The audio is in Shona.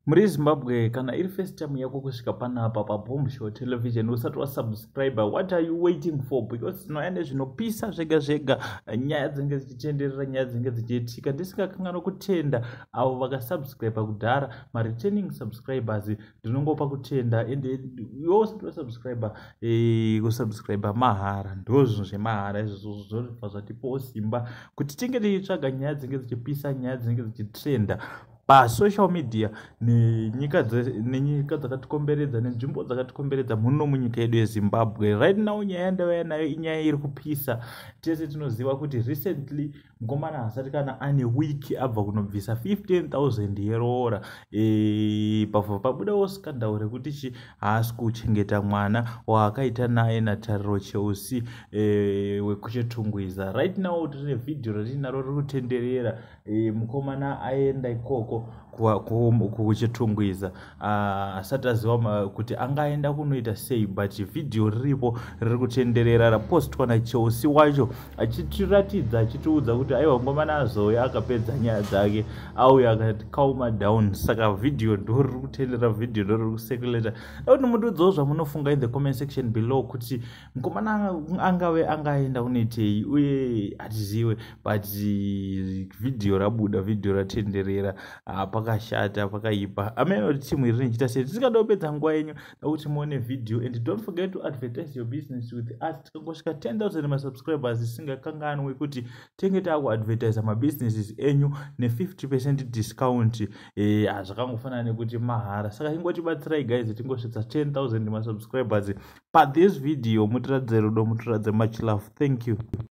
Muri Zimbabwe kana iri first time yako kusvika panapa paBoom Show Television usati wasubscribe, what are you waiting for? Because tinoenda zvinopisa zvega zvega, nyaya dzinenge dzichitenderera, nyaya dzinenge dzichiitika. Ndisingakanganwa kutenda avo vakasubscribe kudhara, returning subscribers ndinongopa kutenda. Ende iwe usati wasubscribe, kusubscribe mahara, ndozvinhu zvemahara izvozvo zvinobva zvatipawo simba kuti tinge tichitsvaga nyaya dzinenge dzichipisa, nyaya dzinenge dzichitrenda social media nenyika dzakatikomberedza nenzvimbo dzakatikomberedza muno munyika yedu yeZimbabwe. Right now nyaya ndauya nayo inyaya iri kupisa. Tese tinoziva kuti recently mukomana hasati kana ane wiki abva kunobvisa 15,000 yeroora pabudawo scandal rekuti haasi kuchengeta mwana waakaita naye natariro Chelsea wekuchitungwiza. Right now tine video ratinaro riri kutenderera, mukomana aenda ikoko kuchitungwiza asati aziva kuti angaenda kunoita sei, but video riripo riri kutenderera rapostwa naChelsea wacho achitiratidza, achitiudza kuti aiwa ngomana azouya akapedza nyaya dzake auya akati calm down. Saka video ndo riri kutenderera, video ndo riri kusekuleta. Kuti mutiudzewo zvamunofunga in the comment section below kuti mukomana angave angaenda kunoitei uye hatiziwe, but video rabuda, video ratenderera, pakashata, pakaipa. Ameno timu iri nechita sei tisikadopedza nguva yenyu nokuti muone video. And don't forget to advertise your business with us. Tikangosvika 10,000 subscribers isingakanganwe kuti tenge takuadvertisa mabusinesses enyu ne50% discount. Zvakangofanana nekuti mahara. Saka ingotibatsirai guys, tingosvitsa 10,000 subscribers pa this video. Mutiradze rudo, mutiradze much love. Thank you.